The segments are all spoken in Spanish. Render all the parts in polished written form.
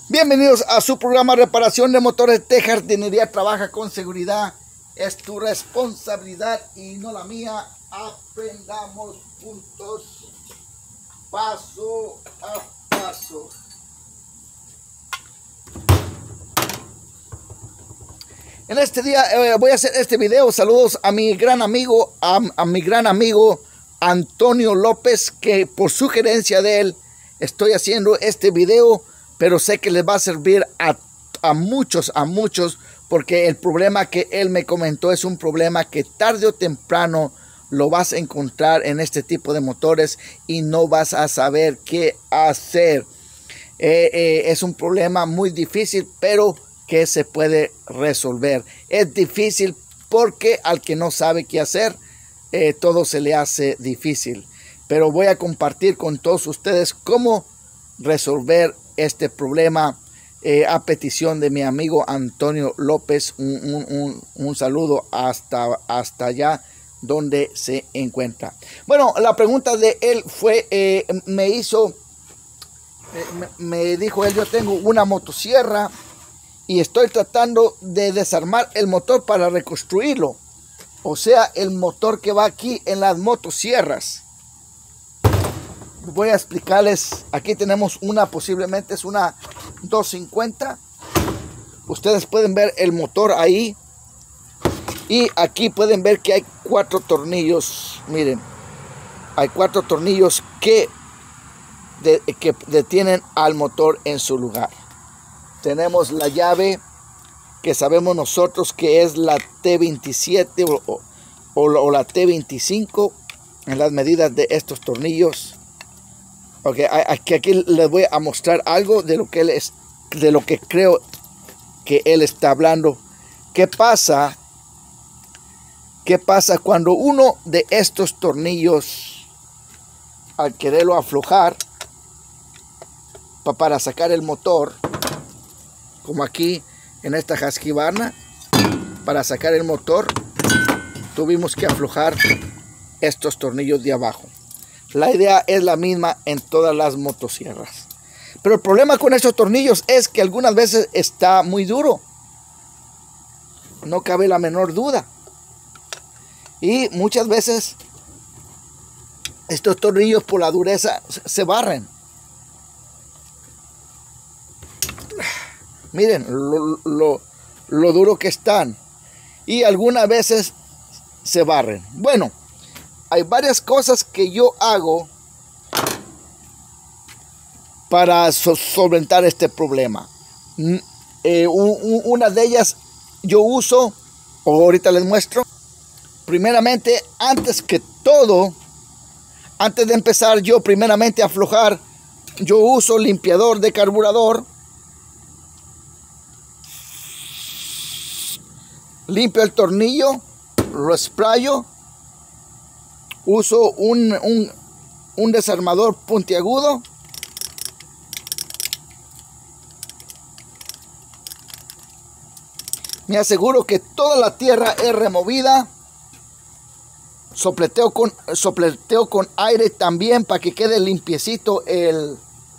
Bienvenidos a su programa Reparación de Motores de Jardinería. Trabaja con seguridad, es tu responsabilidad y no la mía. Aprendamos juntos, paso a paso. En este día voy a hacer este video. Saludos a mi gran amigo, Antonio López, que por sugerencia de él estoy haciendo este video, pero sé que les va a servir a muchos, porque el problema que él me comentó es un problema que tarde o temprano lo vas a encontrar en este tipo de motores y no vas a saber qué hacer. Es un problema muy difícil, pero que se puede resolver. Es difícil porque al que no sabe qué hacer, todo se le hace difícil. Pero voy a compartir con todos ustedes cómo resolver este problema a petición de mi amigo Antonio López. Un saludo hasta allá donde se encuentra. Bueno, la pregunta de él fue, me dijo él: yo tengo una motosierra y estoy tratando de desarmar el motor para reconstruirlo. O sea, el motor que va aquí en las motosierras. Voy a explicarles. Aquí tenemos posiblemente es una 250. Ustedes pueden ver el motor ahí. Y aquí pueden ver que hay 4 tornillos. Miren, hay 4 tornillos que detienen al motor en su lugar. Tenemos la llave que sabemos nosotros que es la T27 o la T25 en las medidas de estos tornillos. Okay, aquí les voy a mostrar algo de lo que creo que él está hablando. ¿Qué pasa cuando uno de estos tornillos, al quererlo aflojar para sacar el motor, como aquí en esta jasquivana, para sacar el motor tuvimos que aflojar estos tornillos de abajo? La idea es la misma en todas las motosierras, pero el problema con estos tornillos es que algunas veces está muy duro, no cabe la menor duda, y muchas veces estos tornillos por la dureza se barren. Miren lo duro que están, y algunas veces se barren. Bueno, hay varias cosas que yo hago para solventar este problema. Una de ellas yo uso, o ahorita les muestro. Primeramente, antes de empezar yo primeramente a aflojar, yo uso limpiador de carburador. Limpio el tornillo, lo sprayo. Uso un desarmador puntiagudo. Me aseguro que toda la tierra es removida. Sopleteo con aire también para que quede limpiecito el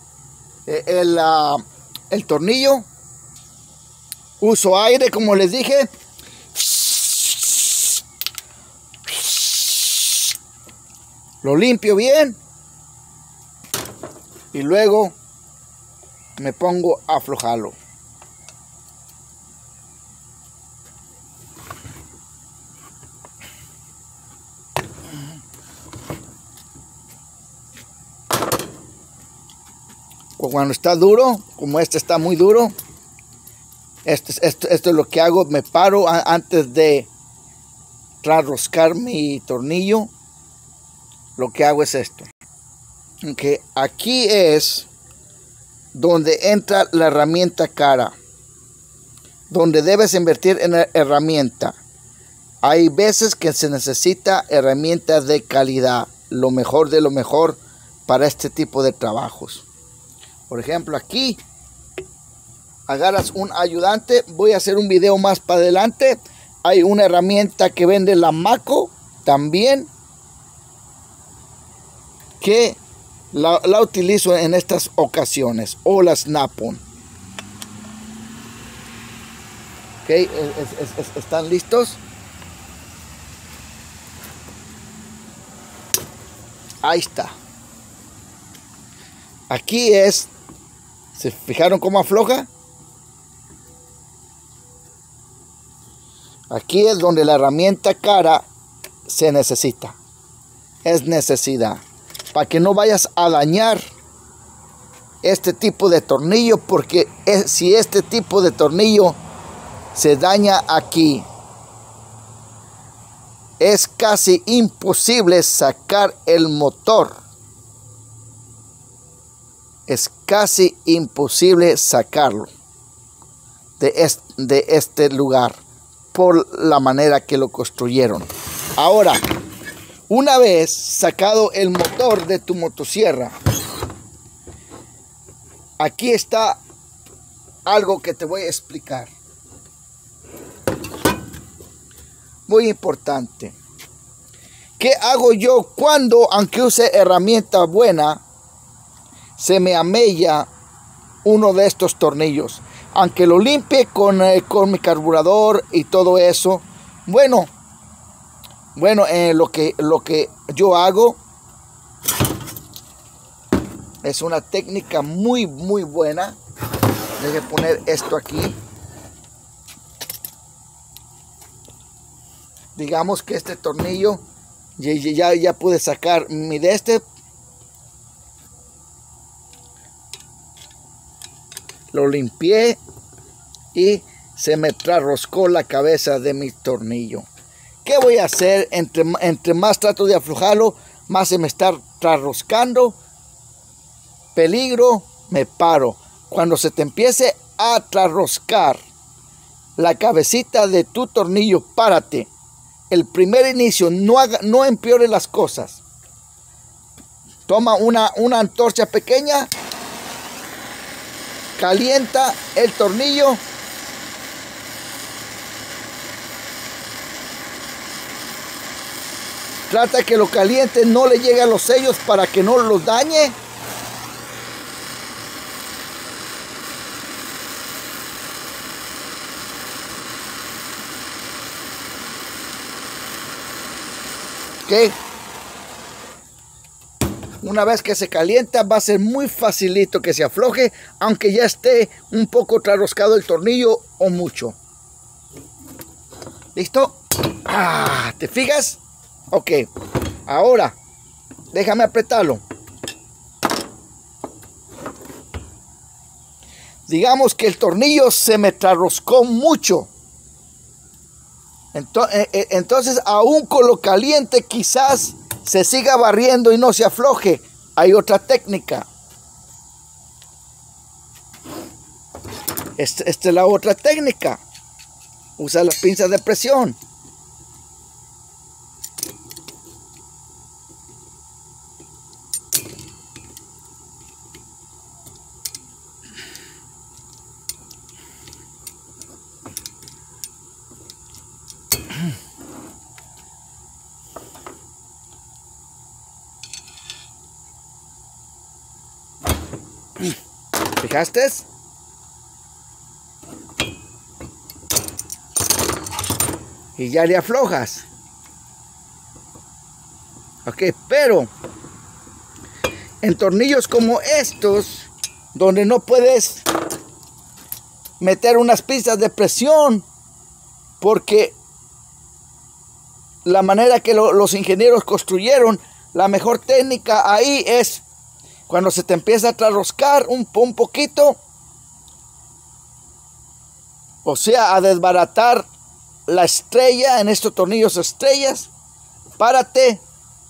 tornillo. Uso aire, como les dije. Lo limpio bien y luego me pongo a aflojarlo. Cuando está duro, como este está muy duro, esto es lo que hago. Me paro antes de enroscar mi tornillo. Lo que hago es esto. Que aquí es donde entra la herramienta cara, donde debes invertir en la herramienta. Hay veces que se necesita herramientas de calidad, lo mejor de lo mejor para este tipo de trabajos. Por ejemplo, aquí agarras un ayudante. Voy a hacer un video más para adelante. Hay una herramienta que vende la Maco también, que la utilizo en estas ocasiones, o la Snap-on. Ok, ¿están listos? Ahí está. Aquí es, ¿se fijaron cómo afloja? Aquí es donde la herramienta cara se necesita. Es necesidad. Para que no vayas a dañar este tipo de tornillo, porque si este tipo de tornillo se daña aquí, es casi imposible sacar el motor. Es casi imposible sacarlo de este lugar por la manera que lo construyeron. Ahora, una vez sacado el motor de tu motosierra, aquí está algo que te voy a explicar. Muy importante. ¿Qué hago yo cuando, aunque use herramienta buena, se me amella uno de estos tornillos? Aunque lo limpie con mi carburador y todo eso. Bueno, lo que yo hago es una técnica muy buena. Deje poner esto aquí. Digamos que este tornillo ya pude sacar mi de este. Lo limpié y se me trasroscó la cabeza de mi tornillo. ¿Qué voy a hacer? Entre más trato de aflojarlo, más se me está trasroscando. Peligro, me paro. Cuando se te empiece a trasroscar la cabecita de tu tornillo, párate. El primer inicio, no empeore las cosas. Toma una antorcha pequeña, calienta el tornillo, trata que lo caliente no le llegue a los sellos para que no los dañe. Ok. Una vez que se calienta, va a ser muy facilito que se afloje, aunque ya esté un poco trasroscado el tornillo o mucho. ¿Listo? ¿Te fijas? Ok. Ahora, déjame apretarlo. Digamos que el tornillo se me trasroscó mucho. Entonces, aún con lo caliente, quizás se siga barriendo y no se afloje. Hay otra técnica. Esta es la otra técnica. Usa las pinzas de presión. ¿Fijaste? Y ya le aflojas. Ok, pero en tornillos como estos, donde no puedes meter unas pinzas de presión, porque la manera que los ingenieros construyeron, la mejor técnica ahí es cuando se te empieza a trasroscar un poquito, o sea, a desbaratar la estrella en estos tornillos estrellas, párate.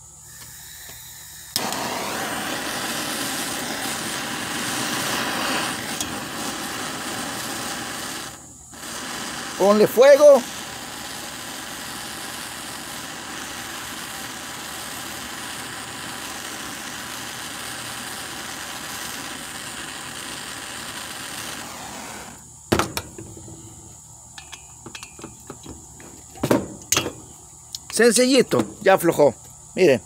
Ponle fuego. Sencillito, ya aflojó. Miren.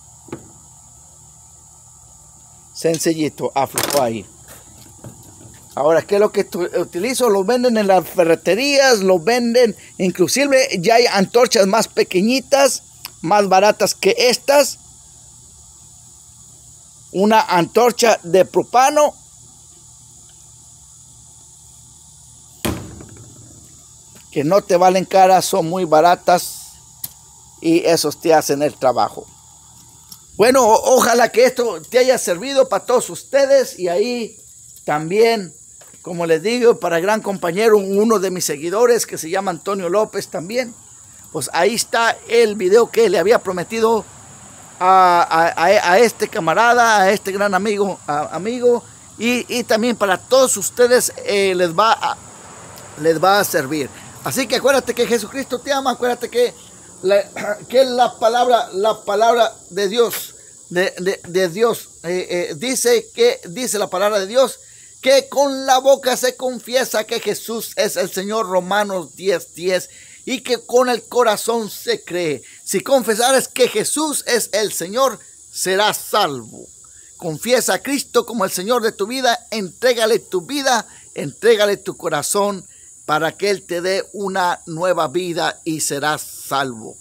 Sencillito, aflojó ahí. Ahora, ¿qué es lo que utilizo? Los venden en las ferreterías, los venden, inclusive ya hay antorchas más pequeñitas, más baratas que estas. Una antorcha de propano. Que no te valen caras, son muy baratas y esos te hacen el trabajo. Bueno, ojalá que esto te haya servido para todos ustedes y ahí también, como les digo, para el gran compañero, uno de mis seguidores que se llama Antonio López también, pues ahí está el video que le había prometido a este camarada, a este gran amigo, y también para todos ustedes les va a servir. Así que acuérdate que Jesucristo te ama, acuérdate que la palabra de Dios, dice la palabra de Dios, que con la boca se confiesa que Jesús es el Señor, Romanos 10:10, y que con el corazón se cree. Si confesares que Jesús es el Señor, serás salvo. Confiesa a Cristo como el Señor de tu vida, entrégale tu vida, entrégale tu corazón, para que Él te dé una nueva vida y serás salvo.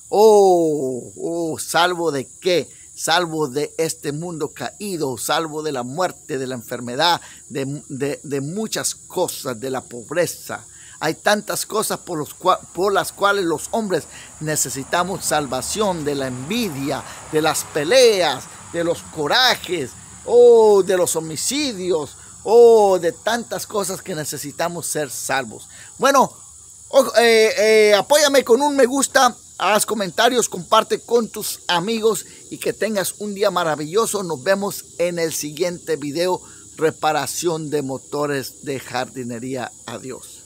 ¿Salvo de qué? Salvo de este mundo caído, salvo de la muerte, de la enfermedad, de muchas cosas, de la pobreza. Hay tantas cosas por las cuales los hombres necesitamos salvación, de la envidia, de las peleas, de los corajes, de los homicidios, de tantas cosas que necesitamos ser salvos. Bueno, apóyame con un me gusta, haz comentarios, comparte con tus amigos y que tengas un día maravilloso. Nos vemos en el siguiente video, reparación de motores de jardinería. Adiós.